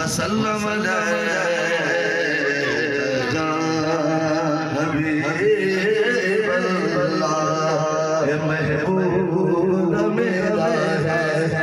वसल्लम अलैका हबीबल्लाह महबूब मेरा है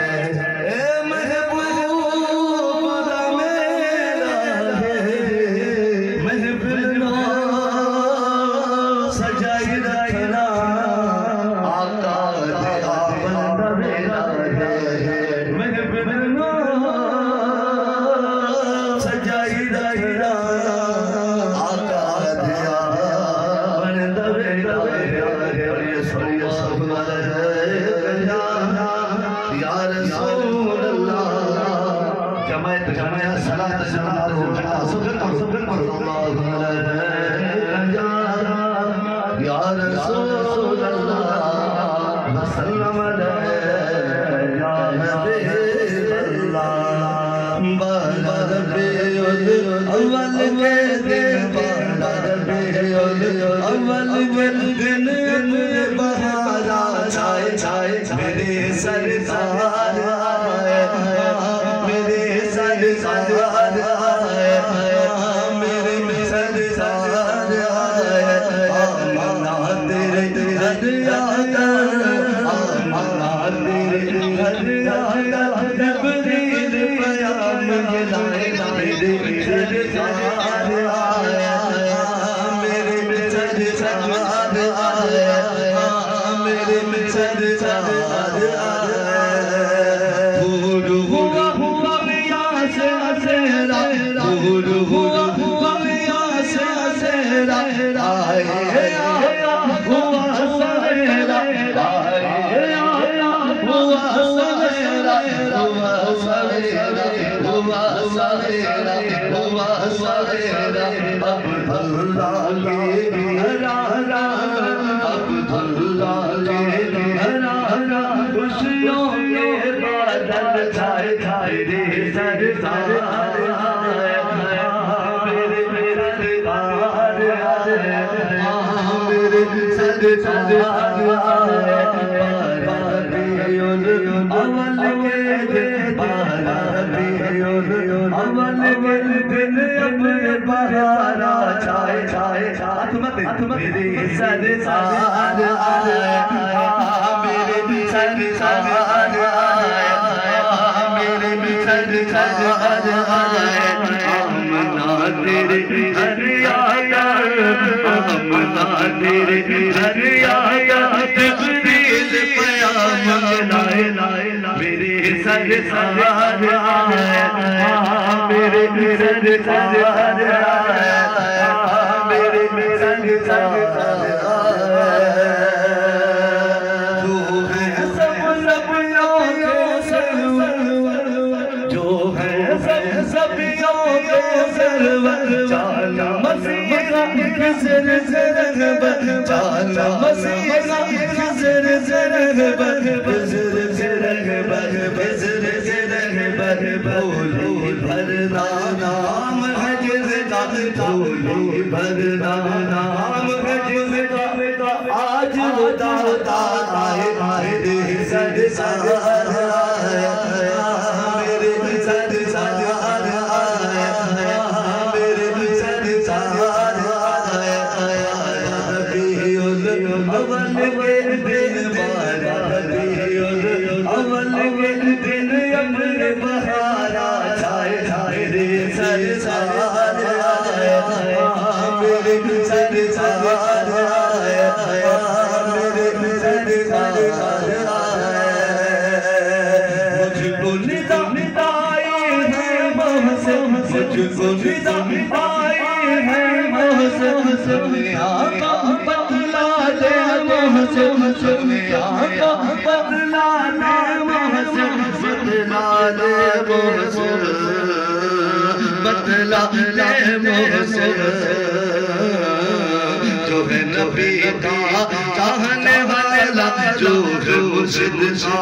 जो है नबी का चाहने वाला, जो है मुर्शिद का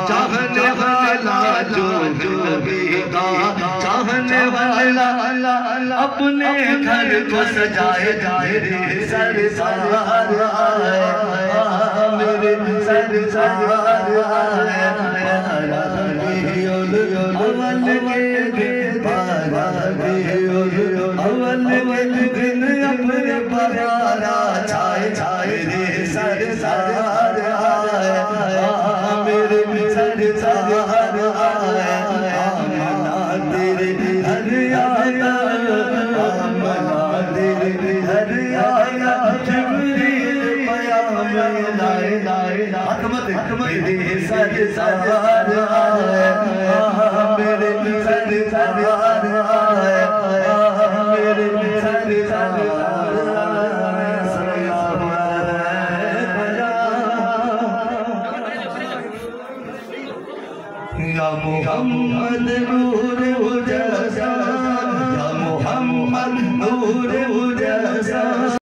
चाहने वाला, जो नबी का चाहने वाला, अपने घर को सजाए जाए रे सरसार, मेरे सरसार अवल के अवल दिन अपने बहारा छाए छाए रे सरदार आया मेरे सरदार आया आमना तेरे घर आया आमना तेरे घर आया जिब्रील पयाम लाए लाए हकमत मेरे सरदार आया